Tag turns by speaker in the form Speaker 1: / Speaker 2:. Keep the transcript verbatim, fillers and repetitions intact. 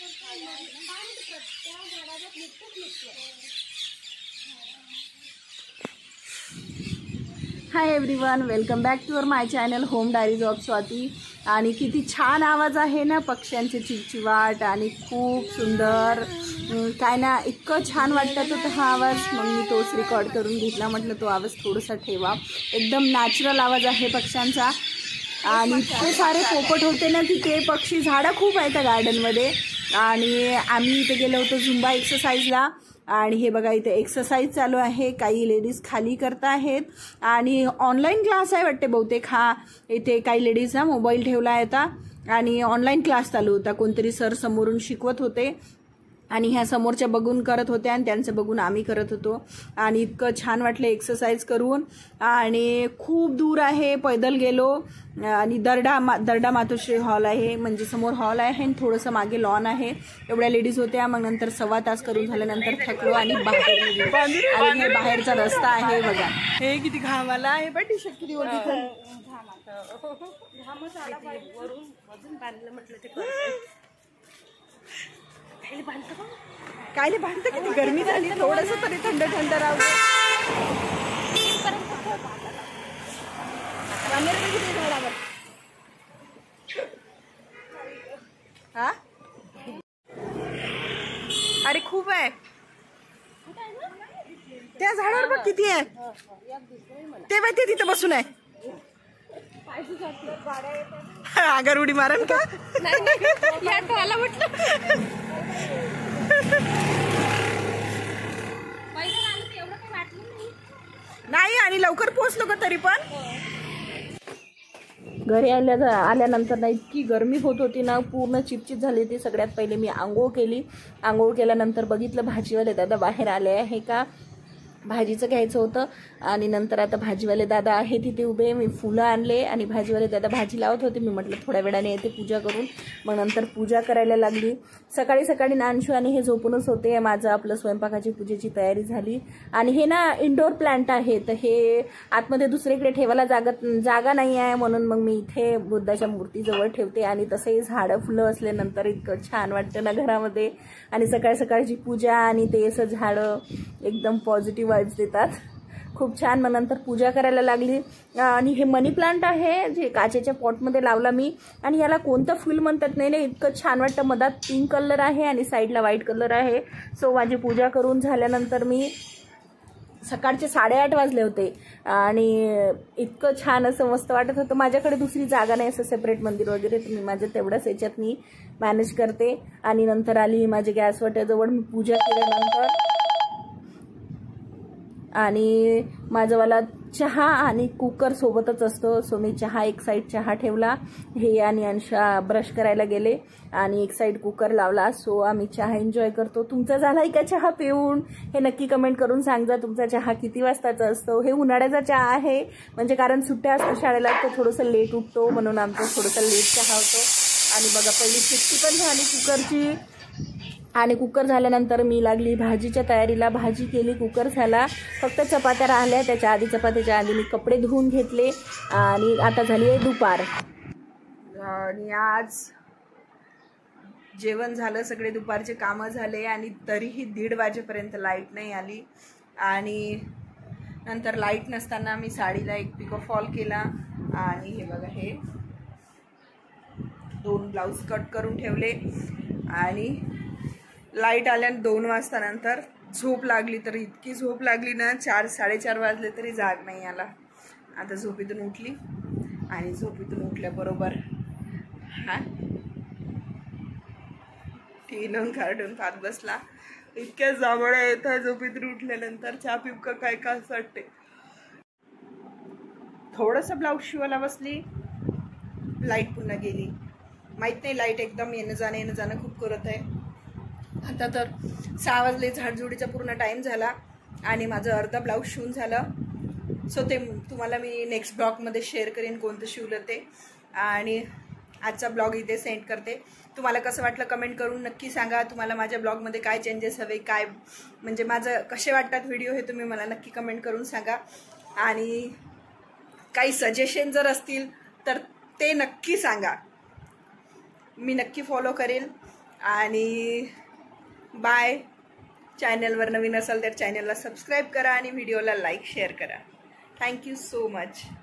Speaker 1: High everyone, welcome back to our my channel home diaries of Swati. आणि किती छान आवाज आहे ना पक्ष्यांचे चिवचिवाट, आणि खूप सुंदर काय ना, इतकं छान वाटत होतं हा आवाज. मग मी तोच रेकॉर्ड करून घेतला. म्हटलं तो आवाज थोडासा ठेवा, एकदम नॅचरल आवाज आहे पक्ष्यांचा. आणि इतके सारे पोपट होते ना तिथे, पक्षी, झाडं खूप आहेत त्या गार्डनमध्ये. आणि आम्ही इथे गेलो होतो झुंबा एक्सरसाइजला. आणि हे बघा इथे एक्सरसाइज चालू आहे, काही लेडीज खाली करता आहेत. आणि ऑनलाईन क्लास आहे वाटते बहुतेक हा. इथे काही लेडीजना मोबाईल ठेवला आहे आता, आणि ऑनलाईन क्लास चालू होता. कोणतरी सर समोरून शिकवत होते, आणि ह्या समोरच्या बघून करत होत्या, आणि त्यांचं बघून आम्ही करत होतो. आणि इतकं छान वाटलं एक्सरसाइज करून. आणि खूप दूर आहे, पैदल गेलो. आणि दर्डा मा दर्डा मातोश्री हॉल आहे, म्हणजे समोर हॉल आहे आणि थोडंसं मागे लॉन आहे. एवढ्या लेडीज होत्या. मग नंतर सव्वा तास करून झाल्यानंतर थकलो आणि बाहेर निघलो. आणि हे बाहेरचा रस्ता आहे बघा. हे किती घाम आला आहे, बट टी शर्ट किती वरती वरून वजन बांधलं म्हटलं ते कायले बांधतं. किती गरमी झाली, थोडंसं तरी थंड थंड राहू. हा अरे खूप आहे त्या झाडावर बघ किती आहे ते. बाई ते तिथं बसून आहे. अगर उडी मारन का नाही. आणि लवकर पोहोचलो का तरी पण. घरी आल्या आल्यानंतर ना इतकी गरमी होत होती ना, पूर्ण चिपचिप झाली होती. सगळ्यात पहिले मी आंघोळ केली. आंघोळ केल्यानंतर बघितलं भाजीवाले दादा बाहेर आले आहे का, भाजीचं घ्यायचं होतं. आणि नंतर आता भाजीवाले दादा आहे तिथे उभे. मी फुलं आणले आणि भाजीवाले दादा भाजी लावत होते. मी म्हटलं थोड्या वेळाने येते पूजा करून. मग नंतर पूजा करायला लागली. सकाळी सकाळी नानशू आणि हे झोपूनच होते. माझं आपलं स्वयंपाकाची पूजेची तयारी झाली. आणि हे ना इंडोर प्लांट आहे, तर हे आतमध्ये दुसरीकडे ठेवायला जागा जागा नाही आहे, म्हणून मग मी इथे बुद्धाच्या मूर्तीजवळ ठेवते. आणि तसंही झाडं फुलं असल्यानंतर इतकं छान वाटतं ना घरामध्ये. आणि सकाळ सकाळची पूजा आणि ते असं झाडं एकदम पॉझिटिव्ह वाइब्स देतात. खूप छान. मग नंतर पूजा करायला लागली. आणि हे मनी प्लांट आहे, जे काचेच्या पॉटमध्ये लावला मी. आणि याला कोणतं फुल म्हणतात नाही नाही, इतकं छान वाटतं. मधात पिंक कलर आहे आणि साईडला व्हाईट कलर आहे. सो माझी पूजा करून झाल्यानंतर मी सकाळचे साडेआठ वाजले होते. आणि इतकं छान असं मस्त वाटत होतं. माझ्याकडे दुसरी जागा नाही असं सेपरेट मंदिर वगैरे, तर मी माझ्या तेवढ्याच याच्यात मी मॅनेज करते. आणि नंतर आली माझ्या गॅस वाट्याजवळ. मी पूजा केल्यानंतर आणि माझंवाला चहा आणि कुकर सोबतच असतो, सो मी चहा एक साईड चहा ठेवला. हे आणि अंशा ब्रश करायला गेले आणि एक साईड कुकर लावला. सो आम्ही चहा एन्जॉय करतो. तुमचा झालाय का चहा पिऊन? हे नक्की कमेंट करून सांगा. तुमचा चहा किती वाजताचा असतो? हे उन्हाळ्याचा चहा आहे, म्हणजे कारण सुट्ट्या असतो शाळेला, तर थोडंसं लेट उठतो, म्हणून आमचं थोडंसं लेट चहा होतो. आणि बघा पहिली शिट्टी पण झाली कुकरची. आणि कुकर झाल्यानंतर मी लागली भाजीच्या तयारीला. भाजी केली, कुकर झाला, फक्त चपात्या राहिल्या. त्याच्या आधी चपात्याच्या आधी मी कपडे धुवून घेतले. आणि आता झाली आहे दुपार. आणि आज जेवण झालं, सगळे दुपारचे कामं झाले. आणि तरीही दीड वाजेपर्यंत लाईट नाही आली. आणि नंतर लाईट नसताना मी साडीला एक पिको फॉल केला. आणि हे बघा, हे दोन ब्लाऊज कट करून ठेवले. आणि लाईट आल्यानं दोन वाजता नंतर झोप लागली, तर इतकी झोप लागली ना, चार साडेचार वाजले तरी जाग नाही आला. आता झोपेतून उठली. आणि झोपेतून उठल्याबरोबर हा टी व्ही लावून कार्टून पाहत बसला. इतक्या जांभळ्या येतात झोपेतून उठल्यानंतर. चहा पिऊ का काय का असं वाटते. थोडंसं ब्लाऊज शिवायला बसली, लाईट पुन्हा गेली. माहीत नाही, लाईट एकदम येणं जाणं येणं जाणं खूप करत आहे. आता तर सहा वाजले, झाडझुडीचा पूर्ण टाईम झाला. आणि माझं अर्धा ब्लाऊज शिवून झालं. सो ते तुम्हाला मी नेक्स्ट ब्लॉगमध्ये शेअर करेन कोणतं शिवलं ते. आणि आजचा ब्लॉग इथे सेंड करते. तुम्हाला कसं वाटलं कमेंट करून नक्की सांगा. तुम्हाला माझ्या ब्लॉगमध्ये काय चेंजेस हवे, काय म्हणजे माझं कसे वाटतात व्हिडिओ, हे तुम्ही मला नक्की कमेंट करून सांगा. आणि काही सजेशन जर असतील तर ते नक्की सांगा, मी नक्की फॉलो करेल. आणि बाय. चॅनलवर नवीन असाल तर चॅनलला सबस्क्राईब करा आणि व्हिडिओला लाईक शेअर करा. Thank you so much.